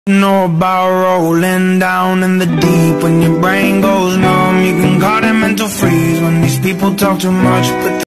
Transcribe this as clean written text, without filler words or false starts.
Know about rolling down in the deep. When your brain goes numb, you can call it mental freeze. When these people talk too much, but